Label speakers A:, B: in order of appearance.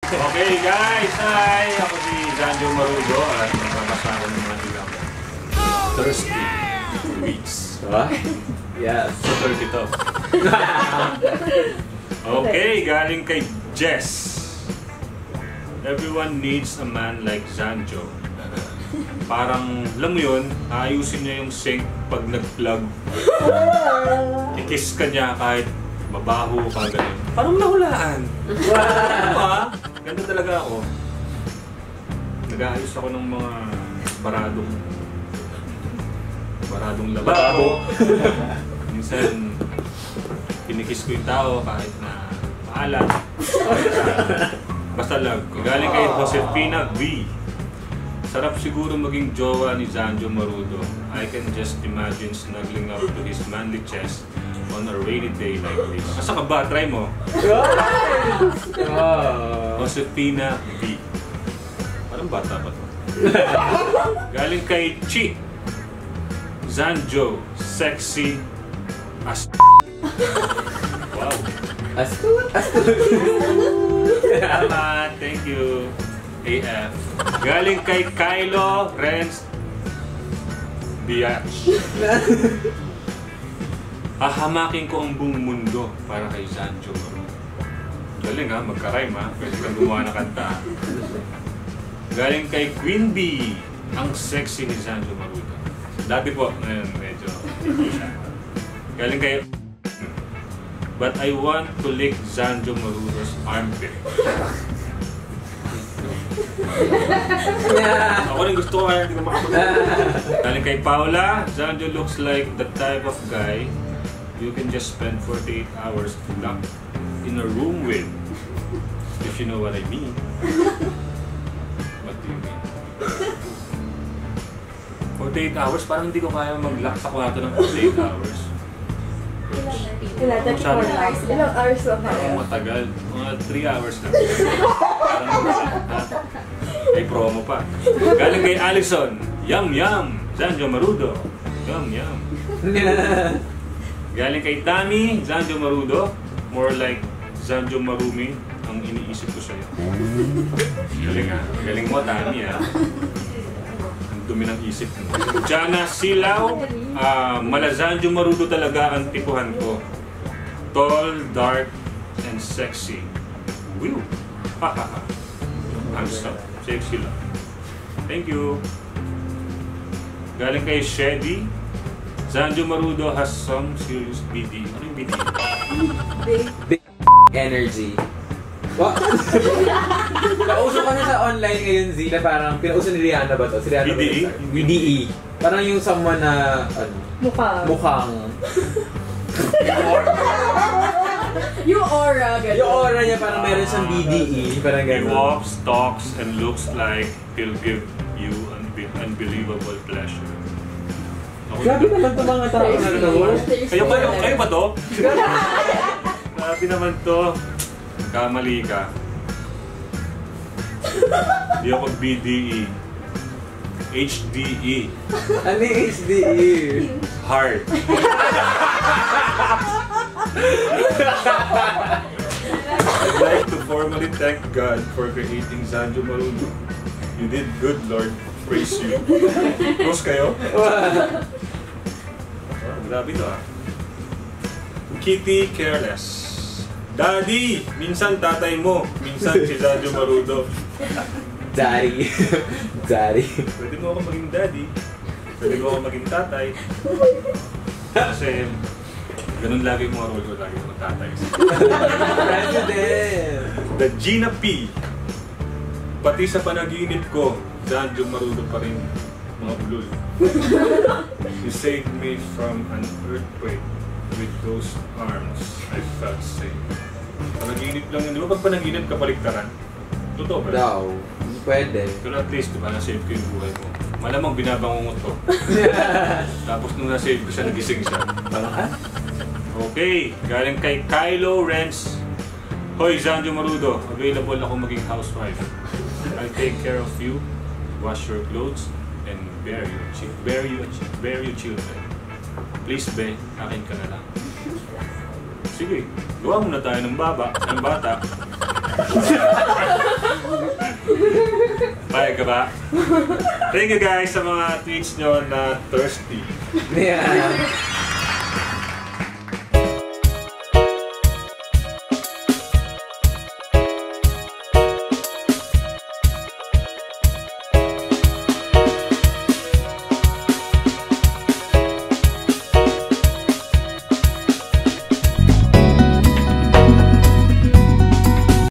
A: Okay guys, hi! Ako si Zanjo Marudo at magkakasama ng mga ilang thirsty weeks.
B: Diba? Yes.
A: So 32. Okay, galing kay Jess. Everyone needs a man like Zanjo. Parang, alam mo yun, ayusin niya yung sink pag nag-plug. I-kiss ka niya kahit mabaho ka ganun. Parang nahulaan. Wow! Ganda talaga ako. Nag-aayos ako ng mga baradong lababo. Minsan, pinikiss ko yung tao kahit na maalat. Basta lang. Galing kay Josefina V. Sarap siguro maging jowa ni Zanjo Marudo. I can just imagine snuggling up to his manly chest on a rainy day like this. Asa ka ba? Try mo. Josefina V. Parang bata pa to. Galing kay Chi. Zanjo, sexy as wow.
B: As
A: Salamat, thank you. AF. Galing kay Kylo Renz Biatch. Hahamakin ko ang buong mundo para kay Zanjo Marudo. Galing ha, magka-rhyme ha. Pwede kang gumawa na kanta. Galing kay Queen Bee. Ang sexy ni Zanjo Marudo. Dati po, ngayon medyo galing kay but I want to lick Zanjo Marudo's armpit. Ako rin gusto ko kaya hindi ko makapag. Galing kay Paula, Zanjo looks like the type of guy you can just spend 48 hours locked in a room with. If you know what I mean. What do you mean? 48 hours? Parang hindi ko kaya mag-lock sa kwarto ng 48 hours.
C: Ilan? 34 hours? Ilang hours lang kaya?
A: Parang matagal. Mga 3 hours lang. May promo pa. Galing kay Allison. Yum yum! Zanjo Marudo. Yum yum. Galing kay Tami. Zanjo Marudo. More like Zanjo Marumi ang iniisip ko sa'yo. Galing ha. Galing mo, Tami ha. Ang dumi ng isip mo. Jana Silaw. Mala Zanjo Marudo talaga ang tipuhan ko. Tall, dark, and sexy. Woo! Hahaha. Handsome. Sexy lang. Thank you. Galing kay Shady. Zanjo Marudo has some serious BD. Ano yung BD?
B: Big energy. What? Nauso ka na sa online ngayon, Z, na parang pinauso ni Rihanna ba to? Si Rihanna
A: BDE?
B: BDE. Parang yung someone na, mukhang.
C: Yung aura, gano'n.
B: Yung aura niya parang meron siyang BDE. Parang
A: He
B: gano'n.
A: walks, talks, and looks like he'll give you unbelievable pleasure.
B: Grabe naman ito mga tao na ito.
A: Kayo ba to? Grabe naman to. Kamali ka. Hindi ako BDE. HDE.
B: Ano yung HDE?
A: Heart. I'd like to formally thank God for creating Zanjo Marudo. You did good, Lord. Praise you. Close kayo? Grabe to ah. Kitty Careless. Daddy! Minsan tatay mo. Minsan si Zanjo Marudo.
B: Daddy. Daddy.
A: Pwede mo ako maging daddy. Pwede mo ako maging tatay. Kasi ganun lagi mga role ko. Lagi ko tatay.
B: President!
A: The Gina P. Pati sa panaginip ko, Zanjo Marudo pa rin mga ulol. You saved me from an earthquake with those arms. I felt safe. Panaginip lang yun. Di ba pag panaginip kapaligtaran? Totoo ba?
B: Daw. Pwede.
A: Pero at least, diba, na-save ko yung buhay mo. Malamang binabangungot ko. Tapos nung na-save ko siya, nagising siya. Okay, galing kay Kylo Renz. Hoy, Zanjo Marudo, available ako maging housewife. I'll take care of you, wash your clothes, and bear your children. Please, be, akin ka na lang. Sige, gawa muna tayo ng bata. Payag ka ba? Thank you guys sa mga tweets nyo na thirsty.
B: Yeah.